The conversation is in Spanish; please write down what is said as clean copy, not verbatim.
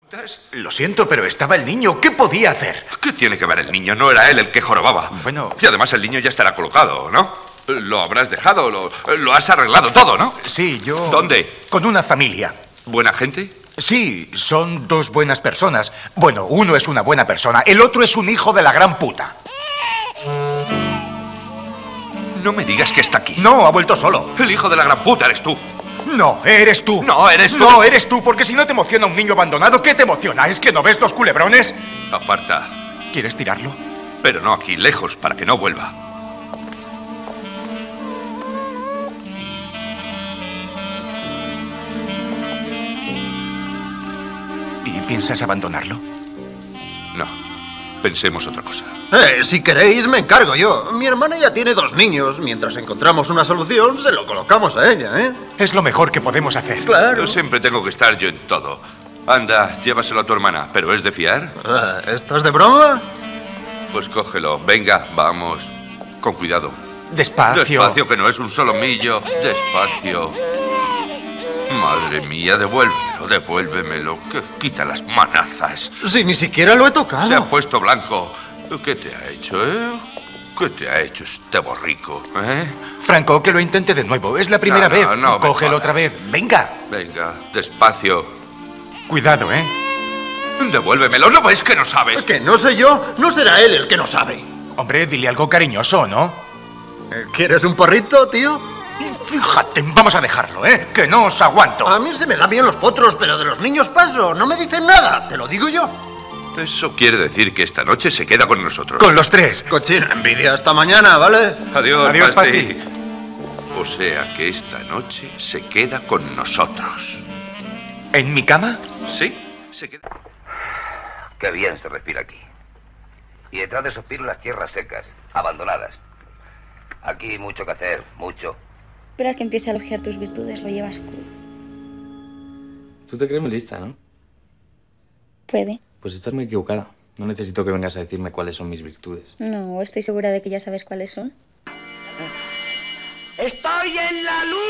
Lo siento, pero estaba el niño. ¿Qué podía hacer? ¿Qué tiene que ver el niño? No era él el que jorobaba. Bueno... Y además el niño ya estará colocado, ¿no? Lo habrás dejado, lo has arreglado todo, ¿no? Sí, yo... ¿Dónde? Con una familia. ¿Buena gente? Sí, son dos buenas personas. Bueno, uno es una buena persona, el otro es un hijo de la gran puta. No me digas que está aquí. No, ha vuelto solo. El hijo de la gran puta eres tú. No, eres tú. No, eres tú. No, eres tú, porque si no te emociona un niño abandonado, ¿qué te emociona? ¿Es que no ves los culebrones? Aparta. ¿Quieres tirarlo? Pero no aquí, lejos, para que no vuelva. ¿Y piensas abandonarlo? No. Pensemos otra cosa. Si queréis, me encargo yo. Mi hermana ya tiene 2 niños. Mientras encontramos una solución, se lo colocamos a ella, ¿eh? Es lo mejor que podemos hacer. Claro. Yo siempre tengo que estar yo en todo. Anda, llévaselo a tu hermana. ¿Pero es de fiar? ¿Estás de broma? Pues cógelo. Venga, vamos. Con cuidado. Despacio. Despacio, que no es un solomillo. Despacio. Madre mía, devuélvemelo. Que quita las manazas. Si ni siquiera lo he tocado. Se ha puesto blanco. ¿Qué te ha hecho, ¿Qué te ha hecho este borrico, Franco, que lo intente de nuevo. Es la primera vez. No, cógelo otra vez. Venga. Venga, despacio. Cuidado, Devuélvemelo. ¿No ves que no sabes? ¿Que no sé yo? No será él el que no sabe. Hombre, dile algo cariñoso, ¿no? ¿Quieres un porrito, tío? Fíjate, vamos a dejarlo, que no os aguanto. A mí se me dan bien los potros, pero de los niños paso. No me dicen nada, te lo digo yo. Eso quiere decir que esta noche se queda con nosotros. Con los 3. Cochina envidia. Hasta mañana, ¿vale? Adiós, Adiós, Pasti. Pasti. O sea que esta noche se queda con nosotros. ¿En mi cama? Sí, se queda. Qué bien se respira aquí. Y detrás de esos pinos las tierras secas, abandonadas. Aquí hay mucho que hacer, mucho. Esperas que empiece a elogiar tus virtudes, lo llevas crudo. Tú te crees muy lista, ¿no? Puede. Pues estás muy equivocada. No necesito que vengas a decirme cuáles son mis virtudes. No, estoy segura de que ya sabes cuáles son. ¡Estoy en la luz!